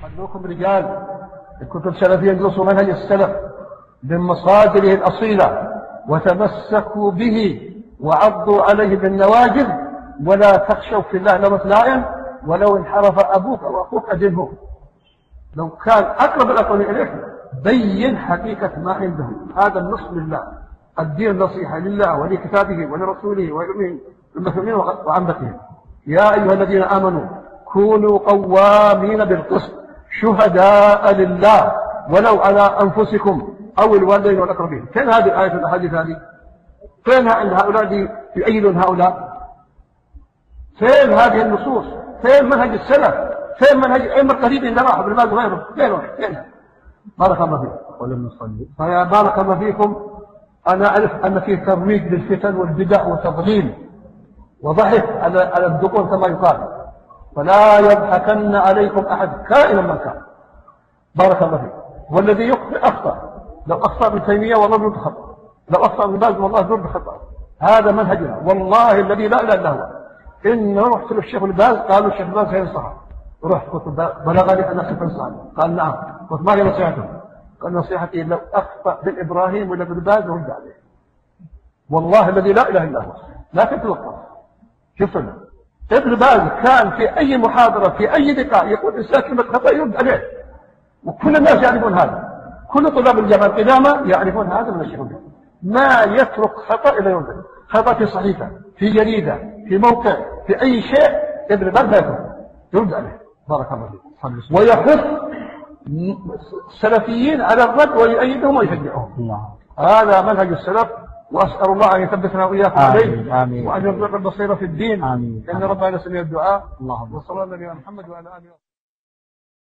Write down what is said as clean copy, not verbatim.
خلوكم رجال، إن كنتم سلفيين ادرسوا منهج السلف من مصادره الأصيلة وتمسكوا به وعضوا عليه بالنواجذ، ولا تخشوا في الله لومة لائم، ولو انحرف أبوك أو أخوك أدنه. لو كان أقرب الأقربين إليك بين حقيقة ما عندهم. هذا النصح لله، الدين نصيحة لله ولكتابه ولرسوله وللمسلمين وعامتهم. يا أيها الذين آمنوا كونوا قوامين بالقسط شهداء لله ولو على أنفسكم أو الوالدين والأقربين. فين هذه الآية الأحاديث هذه؟ فينها عند هؤلاء يؤيدون هؤلاء؟ فين هذه النصوص؟ فين منهج السلف؟ فين منهج الأئمة القريبين اللي راحوا ابن باز وغيرهم؟ فينها؟ بارك الله فيكم. ولم نصلي. فيا بارك الله فيكم، أنا أعرف أن فيه ترويج للفتن والبدع وتضليل وضحك على الذكور كما يقال، فلا يضحكن عليكم أحد كائنا من كان. بارك الله فيكم. والذي يخطئ أخطأ، لو أخطأ ابن تيمية والله يرد خطأ، لو أخطأ ابن باز والله يرد خطأ. هذا منهجنا والله الذي لا إله إلا هو. إن رحت للشيخ الباز قالوا الشيخ الباز سينصح، رحت قلت بلغني أن أخي تنصحني، قال نعم. قلت ما هي نصيحته؟ قال نصيحتي لو أخطأ بالإبراهيم ولا بالباز رد عليه. والله الذي لا إله إلا هو. لا تتوقف. شوفنا ابن باز كان في أي محاضرة في أي لقاء يقول إنسان كلمة خطأ يرد عليه، وكل الناس يعرفون هذا، كل طلاب الجامعة القدامى يعرفون هذا من الشيخ الباز. ما يترك خطأ إلى يرد. خطأ في صحيفة، في جريدة، في موقع، في أي شيء ابن باز لا يرد عليه. بارك الله فيك. ويحث السلفيين على الرد ويؤيدهم ويشجعهم. هذا منهج السلف، وأسأل الله أن يثبتنا وإياكم عليه وأن يرزق البصيرة في الدين. إن ربنا سميع الدعاء. وصلى الله على محمد وعلى آله.